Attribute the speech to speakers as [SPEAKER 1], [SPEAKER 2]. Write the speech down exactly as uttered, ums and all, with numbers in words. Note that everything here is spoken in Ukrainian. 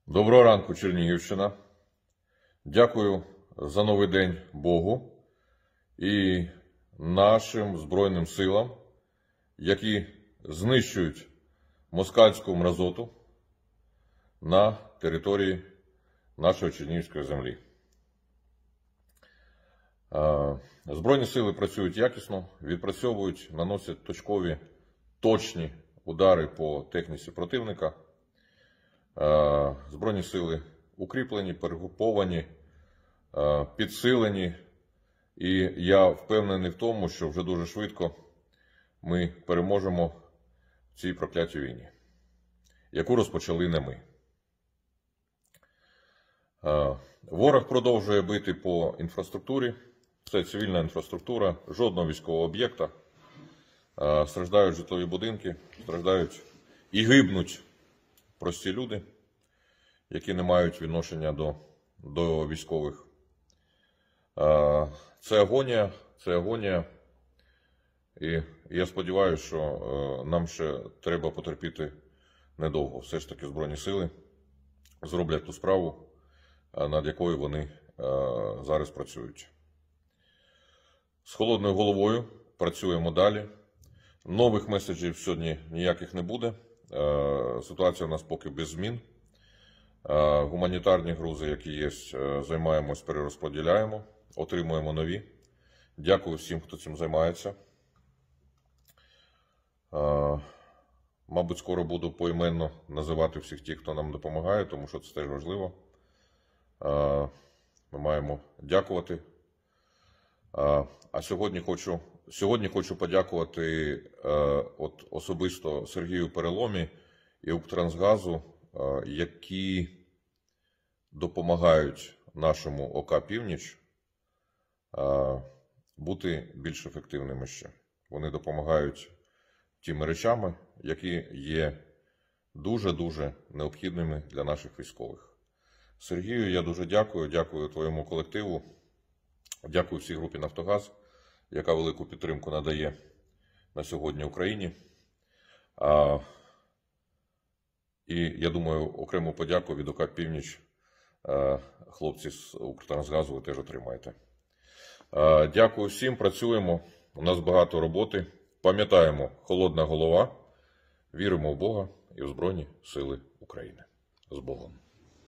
[SPEAKER 1] Доброго ранку, Чернігівщина. Дякую за новий день Богу і нашим Збройним силам, які знищують москальську мразоту на території нашої Чернігівської землі. Збройні сили працюють якісно, відпрацьовують, наносять точкові, точні удари по техніці противника. Збройні сили укріплені, перегруповані, підсилені, і я впевнений в тому, що вже дуже швидко ми переможемо в цій проклятій війні, яку розпочали не ми. Ворог продовжує бити по інфраструктурі, це цивільна інфраструктура, жодного військового об'єкта, страждають житлові будинки, страждають і гибнуть прості люди, які не мають відношення до, до військових. Це агонія, це агонія. І я сподіваюся, що нам ще треба потерпіти недовго. Все ж таки Збройні сили зроблять ту справу, над якою вони зараз працюють. З холодною головою працюємо далі. Нових меседжів сьогодні ніяких не буде. Ситуація у нас поки без змін. Гуманітарні грузи, які є, займаємось, перерозподіляємо, отримуємо нові. Дякую всім, хто цим займається. Мабуть, скоро буду поіменно називати всіх тих, хто нам допомагає, тому що це теж важливо. Ми маємо дякувати. А сьогодні хочу, сьогодні хочу подякувати от особисто Сергію Переломі і Укртрансгазу, які допомагають нашому ОК «Північ» бути більш ефективними ще. Вони допомагають тими речами, які є дуже-дуже необхідними для наших військових. Сергію, я дуже дякую, дякую твоєму колективу, дякую всій групі «Нафтогаз», яка велику підтримку надає на сьогодні Україні. А, і, я думаю, окрему подяку від ОК «Північ» а, хлопці з Укртрансгазу ви теж отримаєте. А, дякую всім, працюємо, у нас багато роботи. Пам'ятаємо, холодна голова, віримо в Бога і в Збройні Сили України. З Богом.